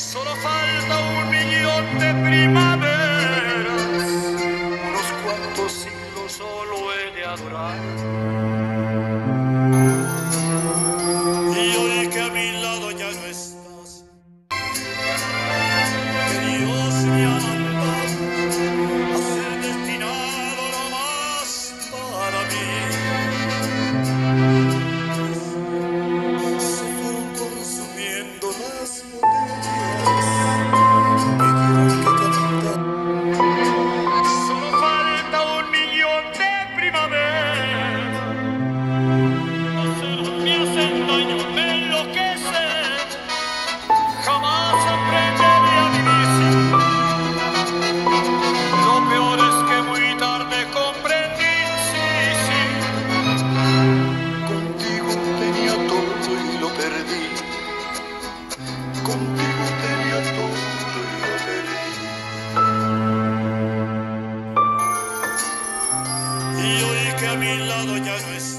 Solo falta 1.000.000 de primaveras, unos cuantos siglos solo he de adorar. Y hoy que a mi lado ya no estás, que Dios me ha mandado a ser destinado nomás para mí. Se fueron consumiendo las botellas, pidieron que cantara. Solo falta 1.000.000 de primavera. Los celos me hacen daño, me enloquecen. Jamás aprenderé a vivir sin ti. Lo peor es que muy tarde comprendí, sí, sí. Contigo tenía todo y lo perdí. Contigo tenía todo y lo perdí. Y hoy que a mi lado ya no estás,